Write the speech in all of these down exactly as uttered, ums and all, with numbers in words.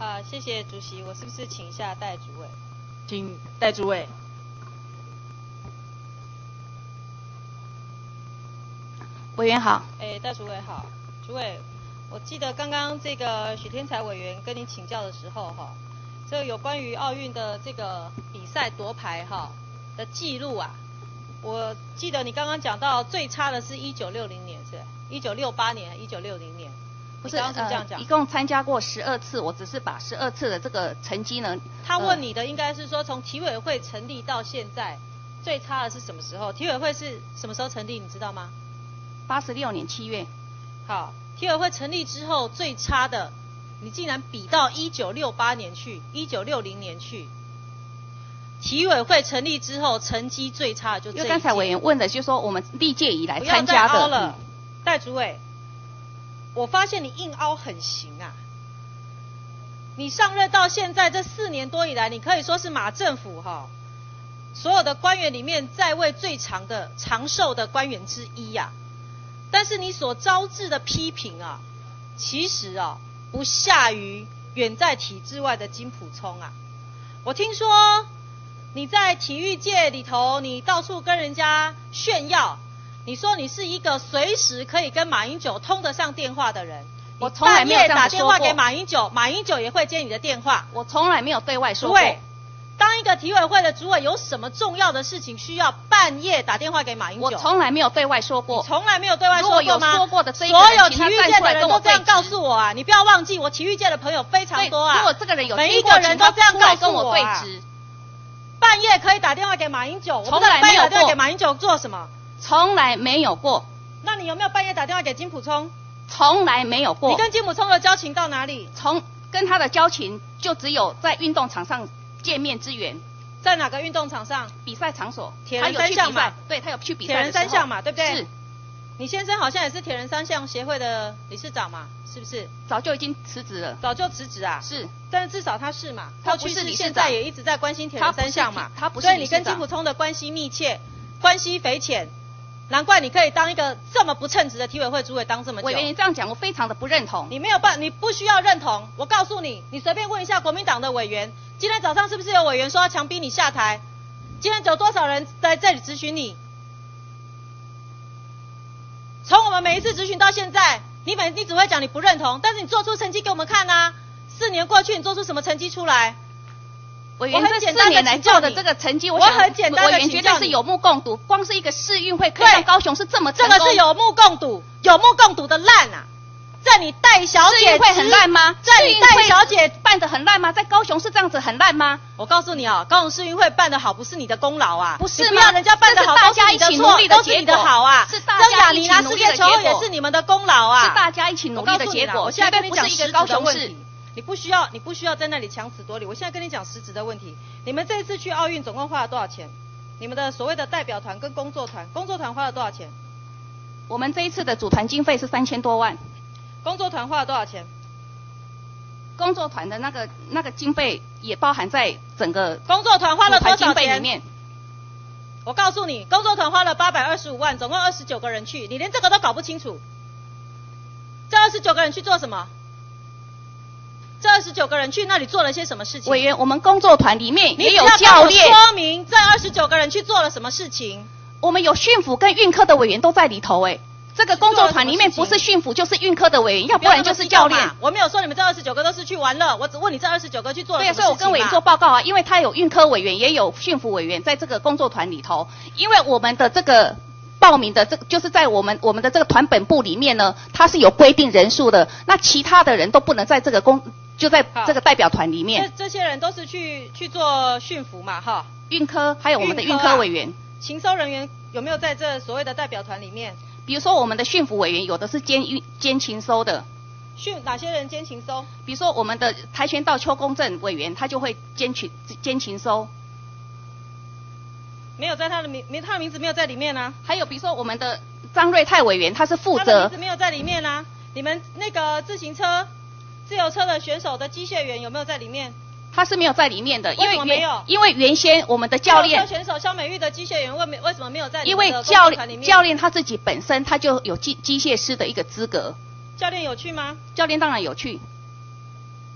啊、呃，谢谢主席，我是不是请一下戴主委？ 请戴主委。 委员好。 哎，戴主委好，主委，我记得刚刚这个许天才委员跟您请教的时候哈，这个有关于奥运的这个比赛夺牌哈的记录啊，我记得你刚刚讲到最差的是一九六零年，是一九六八年、一九六零年。 不是， 刚刚是这样讲、 呃，一共参加过十二次，我只是把十二次的这个成绩呢。 他问你的应该是说，从体委会成立到现在，最差的是什么时候？体委会是什么时候成立？你知道吗？ 八十六年七月。 好，体委会成立之后最差的，你竟然比到一九六八年去，一九六零年去。体委会成立之后，成绩最差的就这一届。 因为刚才委员问的，就是说我们历届以来不要参加的。 再凹了，戴主委。我发现你硬凹很行啊！你上任到现在这四年多以来，你可以说是马政府哈所有的官员里面在位最长的长寿的官员之一呀、啊。但是你所招致的批评啊，其实啊不下于远在体制外的金溥聪啊。我听说你在体育界里头，你到处跟人家炫耀。你说你是一个随时可以跟马英九通得上电话的人， 我从来没有这样打电话给说过。 马英九，马英九也会接你的电话。 我从来没有对外说过。 对，当一个体委会的主委，有什么重要的事情需要半夜打电话给马英九？ 我从来没有对外说过。 从来没有对外说过吗？ 如果有说过的这一个人， 所有体育界的人都这样告诉诉我啊！你不要忘记，我体育界的朋友非常多啊。 如果这个人有每一个人都这样告诉跟我对啊。 质。 半夜可以打电话给马英九， 从来没有过。 打电话给马英九做什么？ 从来没有过。 那你有没有半夜打电话给金溥聪？ 从来没有过。 你跟金溥聪的交情到哪里？ 从跟他的交情就只有在运动场上见面之缘。 在哪个运动场上？ 比赛场所。 铁人三项嘛。 对，他有去比赛。 铁人三项嘛，对不对？ 是。 你先生好像也是铁人三项协会的理事长嘛，是不是？ 早就已经辞职了。 早就辞职啊？ 是。 但是至少他是嘛， 他不是理事长， 现在也一直在关心铁人三项嘛。 他不是。 所以你跟金溥聪的关系密切，关系匪浅。难怪你可以当一个这么不称职的体委会主委当这么久。 委员，你这样讲我非常的不认同。 你没有办，你不需要认同。我告诉你，你随便问一下国民党的委员，今天早上是不是有委员说要强逼你下台？今天有多少人在这里质询你？从我们每一次质询到现在，你每你只会讲你不认同，但是你做出成绩给我们看啊！四年过去，你做出什么成绩出来？ 委员这四年来做的这个成绩，我想很简单的委员绝对是有目共睹。光是一个市运会可以让高雄是这么成功， 这个是有目共睹，有目共睹的烂啊！在你戴小姐市运会很烂吗？ 在你戴小姐办得很烂吗？在高雄是这样子很烂吗？ 我告诉你啊，高雄市运会办得好不是你的功劳啊， 不是吗？ 不要人家办得好， 大家一起努力的结果， 都是你的好啊。 是大家一起努力的结果， 也是你们的功劳啊。 是大家一起努力的结果。 我现在跟你讲一个高雄市。 你不需要，你不需要在那里强词夺理。我现在跟你讲实质的问题。你们这一次去奥运总共花了多少钱？你们的所谓的代表团跟工作团，工作团花了多少钱？ 我们这一次的组团经费是三千多万。 工作团花了多少钱？ 工作团的那个那个经费也包含在整个工作团花了多少钱里面？ 我告诉你，工作团花了八百二十五万，总共二十九个人去，你连这个都搞不清楚。这二十九个人去做什么？这二十九个人去那里做了些什么事情？ 委员，我们工作团里面也有教练。说明这二十九个人去做了什么事情？ 我们有训辅跟运科的委员都在里头哎。这个工作团里面不是训辅就是运科的委员，要不然就是教练。 我没有说你们这二十九个都是去玩乐，我只问你这二十九个去做了什么事情。 对，所以我跟委员做报告啊，因为他有运科委员，也有训辅委员在这个工作团里头，因为我们的这个。报名的这个就是在我们我们的这个团本部里面呢，它是有规定人数的，那其他的人都不能在这个公就在这个代表团里面。 这这些人都是去去做训辅嘛，哈。 运科还有我们的运科委员， 勤收人员有没有在这所谓的代表团里面？ 比如说我们的训辅委员有的是兼运兼勤收的。 训哪些人兼勤收？ 比如说我们的跆拳道邱公正委员，他就会兼勤兼勤收。 没有在他的名，他的名字没有在里面啊。 还有比如说我们的张瑞泰委员，他是负责。 他的名字没有在里面啊。你们那个自行车、自由车的选手的机械员有没有在里面？ 他是没有在里面的，因为没有， 因为原先我们的教练。 自由车选手肖美玉的机械员为为什么没有在里面？ 因为教练教练他自己本身他就有机机械师的一个资格。 教练有去吗？ 教练当然有去。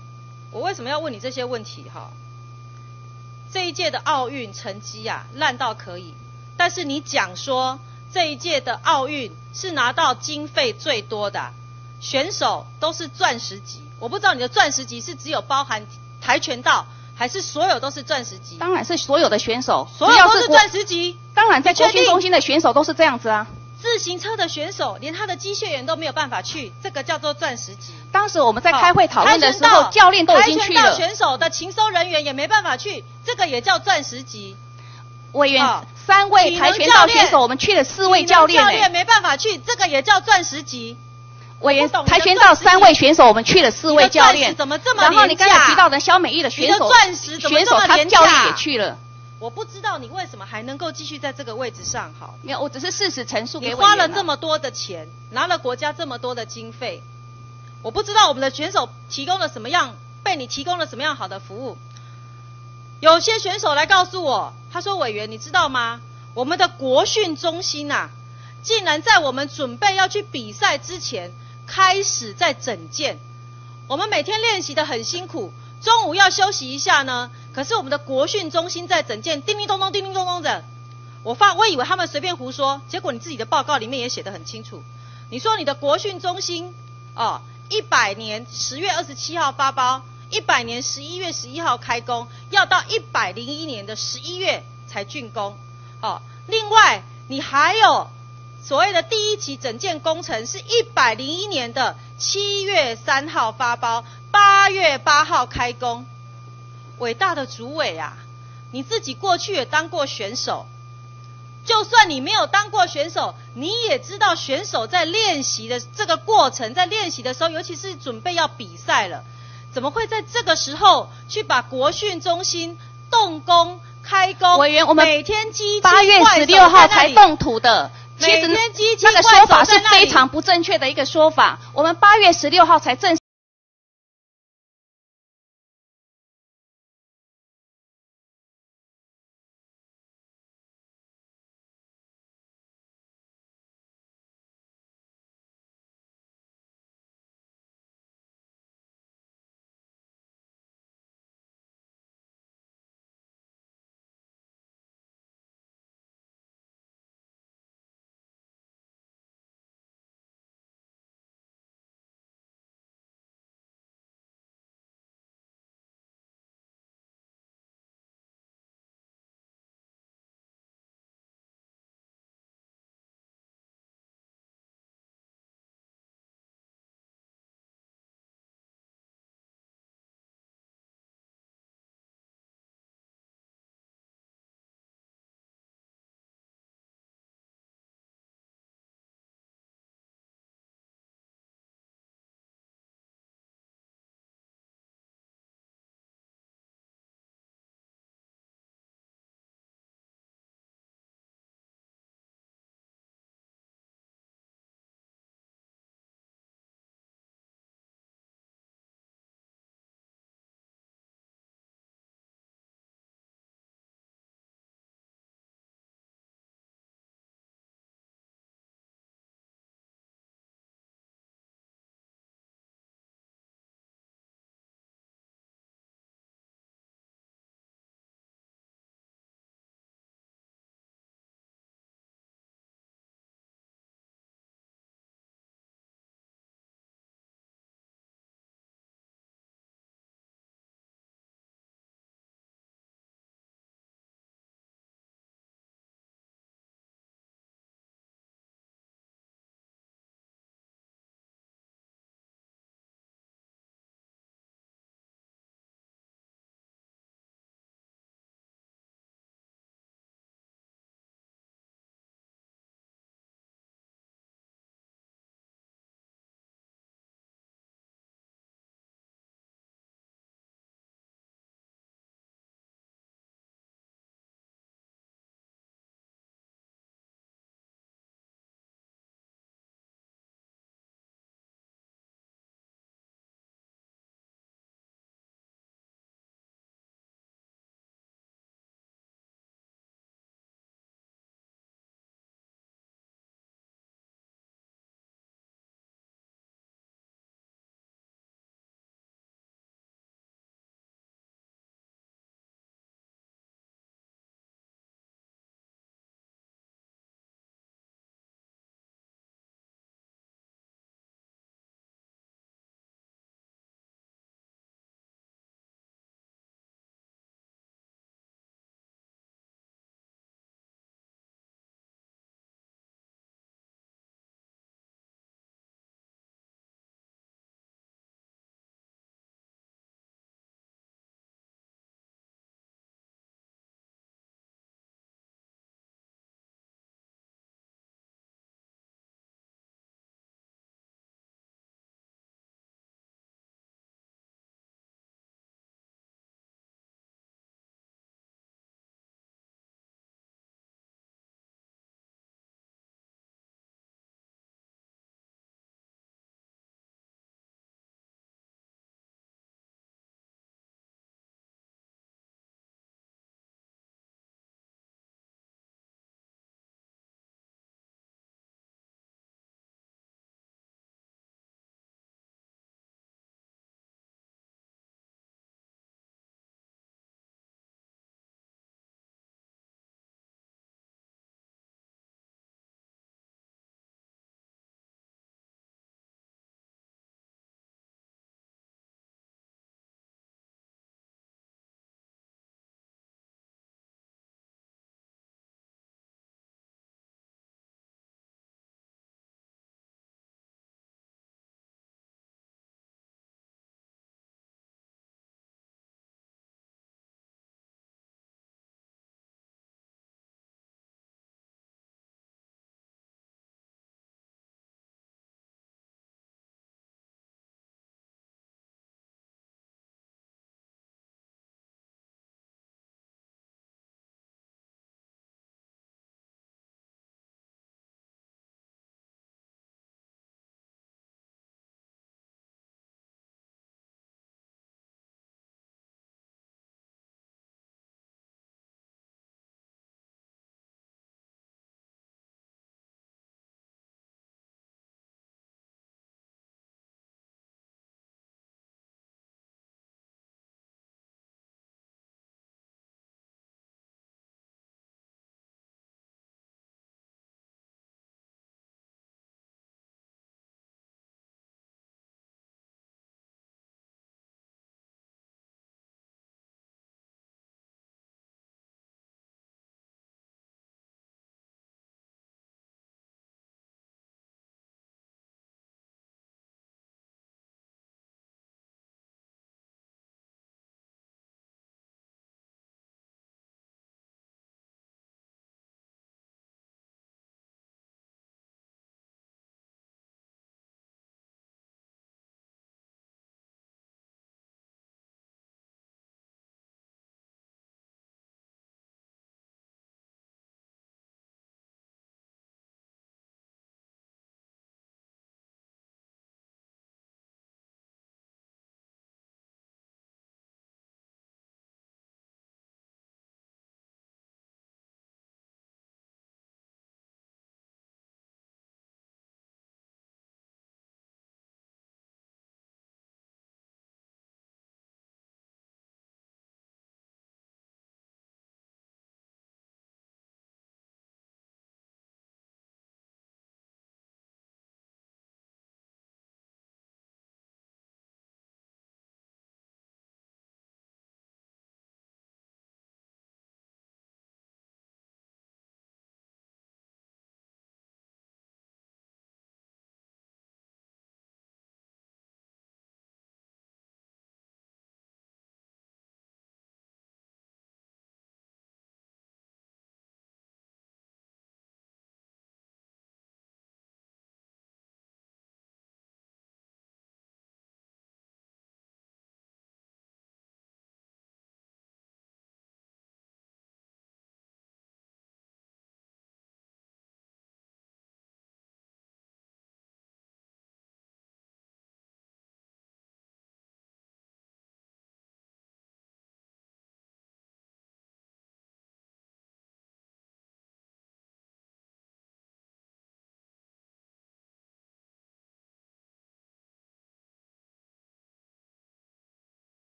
我为什么要问你这些问题哈？这一届的奥运成绩啊烂到可以，但是你讲说这一届的奥运是拿到经费最多的、啊、选手都是钻石级，我不知道你的钻石级是只有包含跆拳道，还是所有都是钻石级？ 当然是所有的选手， 所有都是钻石级。 当然，在国训中心的选手都是这样子啊。 自行车的选手连他的机械员都没有办法去，这个叫做钻石级。 当时我们在开会讨论的时候，教练都已经去了。跆拳道选手的勤收人员也没办法去，这个也叫钻石级。 委员，哦、三位跆拳道选手，我们去了四位教练、欸， 教练没办法去，这个也叫钻石级。 委员，跆拳道三位选手，我们去了四位教练， 怎么这么廉价？ 然后你刚才提到的肖美意的选手， 钻石怎么这么廉价？ 选手他教练也去了。 我不知道你为什么还能够继续在这个位置上。好， 没有，我只是事实陈述给你花了这么多的钱，拿了国家这么多的经费，我不知道我们的选手提供了什么样，被你提供了什么样好的服务。有些选手来告诉我，他说委员你知道吗？我们的国训中心啊，竟然在我们准备要去比赛之前开始在整建。我们每天练习的很辛苦，中午要休息一下呢，可是我们的国训中心在整建，叮叮咚咚叮叮咚咚的。我发我以为他们随便胡说，结果你自己的报告里面也写得很清楚。你说你的国训中心哦，一百年十月二十七号发包，一百年十一月十一号开工，要到一百零一年的十一月才竣工。哦，另外你还有所谓的第一期整建工程是一百零一年的七月三号发包，八月八号开工。伟大的主委啊，你自己过去也当过选手，就算你没有当过选手，你也知道选手在练习的这个过程，在练习的时候，尤其是准备要比赛了，怎么会在这个时候去把国训中心动工开工？ 委员，我们每天机器八月十六号才动土的。其实每天机器那个说法是非常不正确的一个说法。我们八月十六号才正式